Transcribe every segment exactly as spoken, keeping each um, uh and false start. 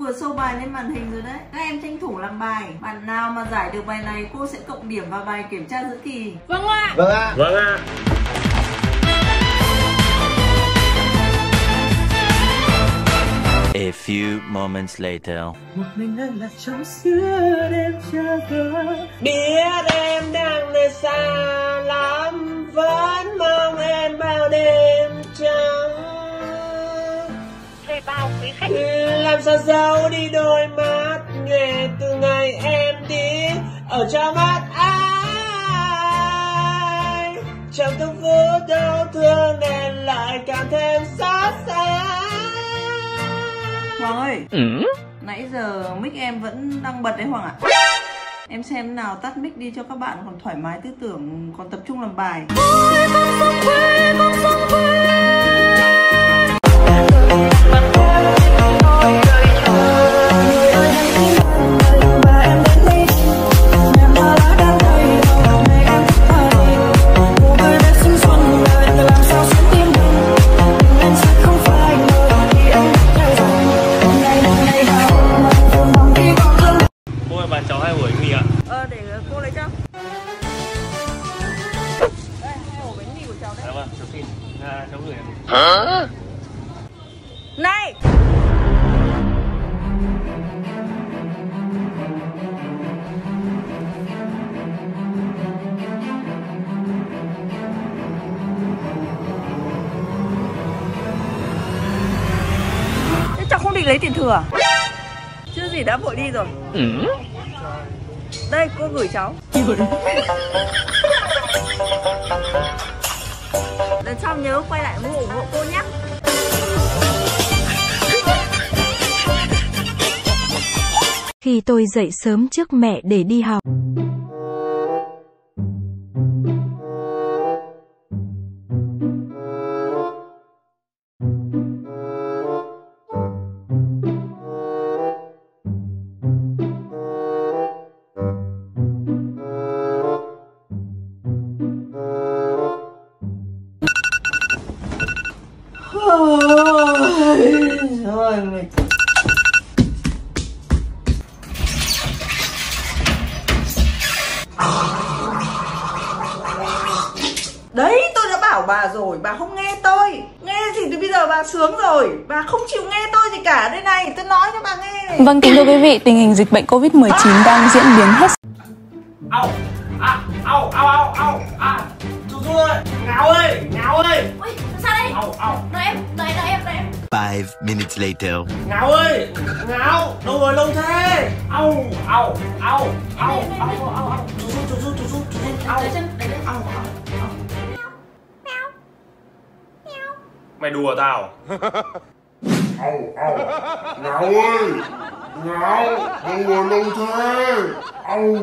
vừa show bài lên màn hình rồi đấy. Các em tranh thủ làm bài. Bạn nào mà giải được bài này cô sẽ cộng điểm vào bài kiểm tra giữa kỳ. Vâng ạ. Vâng ạ. Vâng ạ. A few moments later. Một mình anh là trong xưa đêm chờ vỡ. Biết em đang nơi xa lắm, vẫn mong em bao đêm trắng. Thuê bao quý khách. Làm sao giấu đi đôi mắt nghe từ ngày em đi ở trong mắt ai. Trong từng phút đau thương em lại cảm thêm xót xa. Hoàng ơi, Ừ? nãy giờ mic em vẫn đang bật đấy Hoàng ạ. Em xem nào, tắt mic đi cho các bạn còn thoải mái tư tưởng, còn tập trung làm bài. Ôi, con sông quê, con sông quê. Bạn cháu hai ổ bánh mì ạ. Ờ, để cô lấy cho. Đây, hai ổ bánh mì của cháu đấy. Dạ vâng, cháu xin. À, cháu gửi em. Hả? Này! Thế cháu không định lấy tiền thừa à? Chưa gì đã vội đi rồi. Ừ? Đây, cô gửi cháu. Lần sau nhớ quay lại ủng hộ cô nhé. Khi tôi dậy sớm trước mẹ để đi học. Rồi mệt. Đấy, tôi đã bảo bà rồi, bà không nghe tôi. Nghe gì thì bây giờ bà sướng rồi. Bà không chịu nghe tôi gì cả. Đây này, tôi nói cho bà nghe này. Vâng, kính thưa quý vị, tình hình dịch bệnh Covid mười chín đang diễn biến hết. Au, à, au, au, au, au, à, chú chú ơi, Ngáo ơi, Ngáo ơi. Ui, sao đây? Au, au. Đợi em, đợi, đợi em, đợi em. Five minutes later. Ngáo ơi, Ngáo, đâu rồi lâu thế? Au, au, au, au, au, au, au, chú chú, chú chú, chú chú, chú chú, au, Đợi chân, đợi chân. au, au, au. Mày đùa tao? Au, au. Ngáo ơi. Ngáo, đâu rồi lâu thế? Au.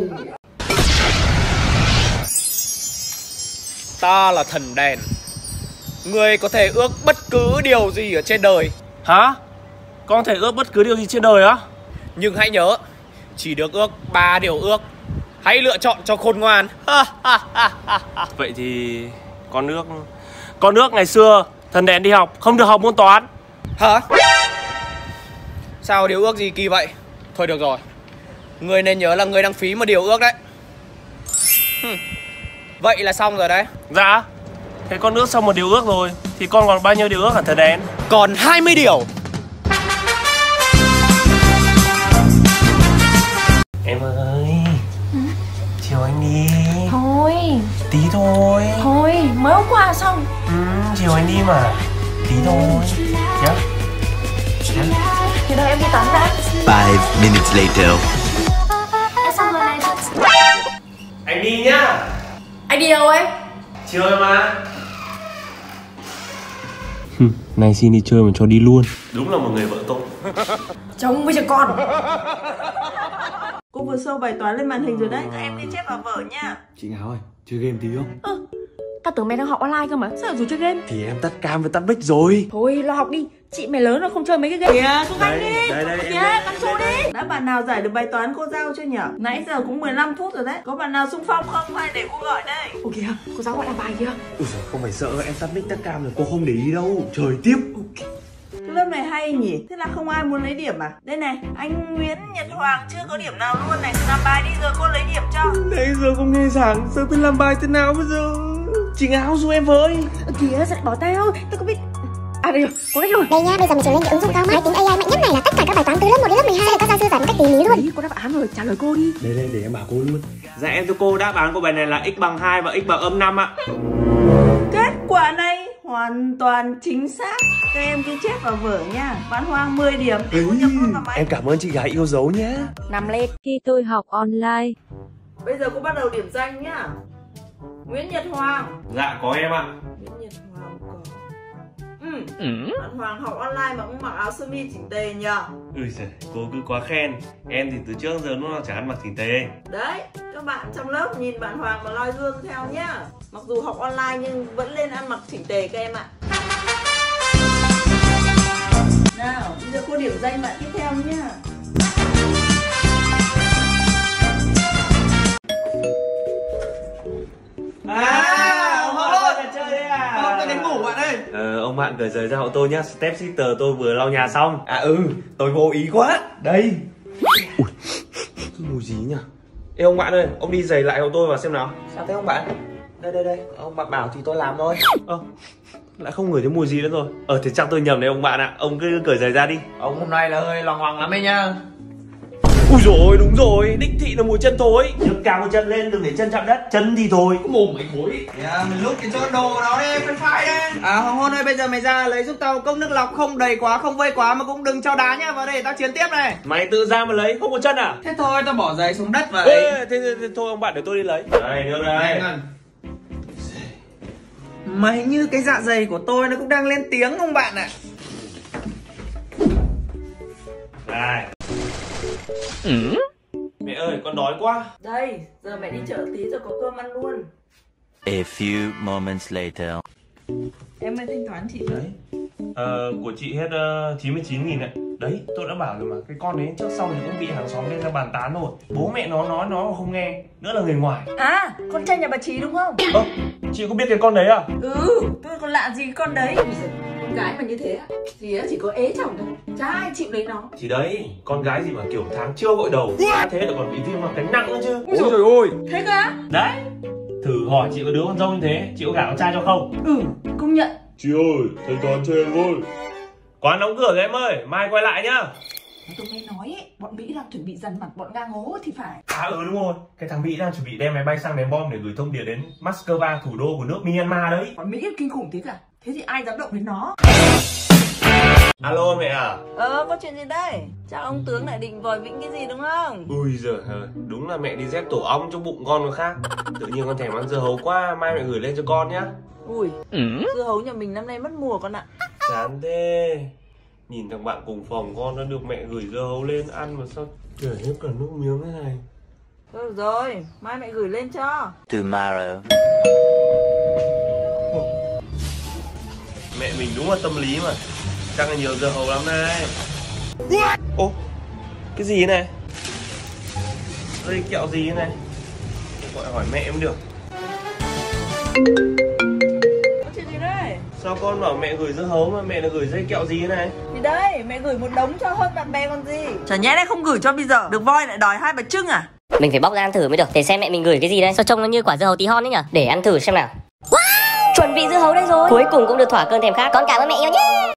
Ta là thần đèn. Người có thể ước bất cứ điều gì ở trên đời. Hả? Con thể ước bất cứ điều gì trên đời á? Nhưng hãy nhớ, chỉ được ước ba điều ước. Hãy lựa chọn cho khôn ngoan. Vậy thì con ước Con ước ngày xưa thần đèn đi học không được học môn toán. Hả? Sao điều ước gì kỳ vậy? Thôi được rồi, người nên nhớ là người đang phí một điều ước đấy. Hừm. Vậy là xong rồi đấy. Dạ. Thế con ước xong một điều ước rồi thì con còn bao nhiêu điều ước hả thần đèn? Còn hai mươi điều. Em ơi, ừ? Chiều anh đi. Thôi, Tí thôi. thôi, mới hôm qua xong. Ừ, chiều anh đi mà. Tí thôi. Nhá. Nhá. Thì đợi em đi tắm đã. Five minutes later. Em xong rồi này. Anh đi nhá. Anh đi đâu ấy? Chơi mà. Này xin đi chơi mà cho đi luôn. Đúng là một người vợ tốt. Chồng với trẻ con. Cô vừa show bài toán lên màn hình rồi đấy. Các em đi chép vào vở nha. Chị Ngáo ơi, chơi game tí không? Ừ, tao tưởng mày đang học online cơ mà. Sao lại rủ chơi game? Thì em tắt cam với tắt mic rồi. Thôi, lo học đi. Chị mày lớn rồi không chơi mấy cái game. Kìa, cô Khánh đi. Đây, đây, em Kìa, bắn chỗ đi. Đã bạn nào giải được bài toán cô giao chưa nhỉ? Nãy giờ cũng mười lăm phút rồi đấy. Có bạn nào xung phong không hay để cô gọi đây? Ồ kìa, cô giáo gọi làm bài kìa. Ui giời, không phải sợ, em tắt mic tắt cam rồi cô không để ý đâu. Trời tiếp. Ok. Cái lớp này hay nhỉ? Thế là không ai muốn lấy điểm à? Đây này, anh Nguyễn Nhật Hoàng chưa có điểm nào luôn này. Làm bài đi rồi cô lấy điểm cho. Nãy giờ không nghe giảng, giờ tôi làm bài thế nào bây giờ? Chị Ngáo giúp em với. Kìa, sao lại bỏ tay không? Tôi có biết. À đây rồi, có cách rồi. Đây nha, bây giờ mình sử dụng cái ứng dụng cao máy tính a i mạnh nhất này là tất cả các bài toán từ lớp một đến lớp mười hai sẽ được các giáo sư giải một cách tỉ mỉ luôn. Đấy, có đáp án rồi, trả lời cô đi. Đây đây, để em bảo cô luôn. Dạ em thưa cô, đáp án của bài này là x bằng hai và x bằng âm năm ạ. Kết quả này hoàn toàn chính xác. Các em cứ chép vào vở nha. Bạn Hoàng mười điểm để cô nhập luôn vào máy. Em cảm ơn chị gái yêu dấu nhé. Nằm lên. Khi tôi học online. Bây giờ cô bắt đầu điểm danh nhá. Nguyễn Nhật Hoàng. Dạ có em ạ. Nguyễn Nhật Hoàng có. Ừ. ừ. Bạn Hoàng học online mà cũng mặc áo sơ mi chỉnh tề nhờ. Ui giời, cô cứ quá khen. Em thì từ trước giờ lúc nào chẳng ăn mặc chỉnh tề. Đấy, các bạn trong lớp nhìn bạn Hoàng mà noi gương theo nhá. Mặc dù học online nhưng vẫn lên ăn mặc chỉnh tề các em ạ. Nào, bây giờ cô điểm danh bạn tiếp theo nhá. À, ông ơi, chơi đấy à? Không, tôi đến ngủ bạn ơi. Ờ, ông bạn cởi giày ra hộ tôi nhá. Step sister tôi vừa lau nhà xong. À ừ, tôi vô ý quá. Đây. Ui, cái mùi gì nhỉ? Ê ông bạn ơi, ông đi giày lại hộ tôi vào xem nào. Sao thế ông bạn? Đây đây đây, ông bạn bảo thì tôi làm thôi. Ơ, lại không ngửi thấy mùi gì nữa rồi. Ờ thì chắc tôi nhầm đấy ông bạn ạ. Ông cứ cởi giày ra đi. Ông hôm nay là hơi loằng ngoằng lắm đấy nhá. Ui rồi đúng rồi, đích thị là mùi chân thối. Nhấc cao chân lên, đừng để chân chạm đất. Chân thì thôi. Có mồm mày thối. Yeah, mình lúc cái chỗ đồ của nó đi, phai phai đấy. À Hoàng Hôn ơi, bây giờ mày ra lấy giúp tao cốc nước lọc không đầy quá, không vơi quá mà cũng đừng cho đá nhá. Vào đây tao chiến tiếp này. Mày tự ra mà lấy, không có chân à? Thế thôi, tao bỏ giày xuống đất vậy. Ê, thế, thế, thế thôi ông bạn để tôi đi lấy. Đây, đưa đây. Mà hình như cái dạ dày của tôi nó cũng đang lên tiếng không bạn ạ? Đây. Ừ. Mẹ ơi, con đói quá. Đây, giờ mẹ đi chợ tí rồi có cơm ăn luôn. A few moments later. Em mới thanh toán chị đấy. Ờ, của chị hết uh, chín mươi chín nghìn ạ. Đấy, tôi đã bảo rồi mà. Cái con đấy trước sau thì cũng bị hàng xóm lên ra bàn tán rồi. Bố mẹ nó nói nó không nghe. Nữa là người ngoài. À, con trai nhà bà Trí đúng không? Ơ, chị có biết cái con đấy à? Ừ, tôi còn lạ gì con đấy. Con gái mà như thế á, thì chỉ có ế chồng thôi. Chả ai chịu lấy nó. Thì đấy, con gái gì mà kiểu tháng chưa gội đầu. Thế là còn bị viêm vào cánh nặng nữa chứ. Ôi trời ơi. Thế cơ á? Đấy. Thử hỏi chị có đứa con dâu như thế, chị có gả con trai cho không? Ừ, công nhận. Chị ơi, thanh toán cho em ơi. Quán đóng cửa rồi em ơi, mai quay lại nhá. Tôi nghe nói ấy, bọn Mỹ đang chuẩn bị dằn mặt bọn Nga ngố thì phải. À ừ đúng rồi, cái thằng Mỹ đang chuẩn bị đem máy bay sang ném bom để gửi thông điệp đến Moscow, thủ đô của nước Myanmar đấy. Bọn Mỹ kinh khủng thế cả, thế thì ai dám động đến nó. Alo mẹ à? Ờ, có chuyện gì đây? Chắc ông tướng lại định vòi vĩnh cái gì đúng không? Ui giời ơi, đúng là mẹ đi dép tổ ong trong bụng con nó khác. Tự nhiên con thèm ăn dưa hấu quá, mai mẹ gửi lên cho con nhá. Ui, ừ. Dưa hấu nhà mình năm nay mất mùa con ạ. Chán thế. Nhìn thằng bạn cùng phòng con nó được mẹ gửi dưa hấu lên ăn mà sao chảy hết cả nước miếng thế này. Được rồi, mai mẹ gửi lên cho. Tomorrow. Mẹ mình đúng là tâm lý mà. Chắc là nhiều dưa hấu lắm này. Ô, cái gì thế này? Đây kẹo gì thế này? Gọi hỏi mẹ mới được. Có chuyện gì đây? Sao con bảo mẹ gửi dưa hấu mà mẹ là gửi dây kẹo gì thế này? Thì đây, mẹ gửi một đống cho hơn bạn bè còn gì. Chả nhẽ đây không gửi cho bây giờ. Được voi lại đòi hai bánh trưng à? Mình phải bóc ra ăn thử mới được. Để xem mẹ mình gửi cái gì đây. Sao trông nó như quả dưa hấu tí hon ấy nhở? Để ăn thử xem nào. Wow, chuẩn bị dưa hấu đây rồi. Cuối cùng cũng được thỏa cơn thèm khát. Con cảm ơn mẹ yêu nhé.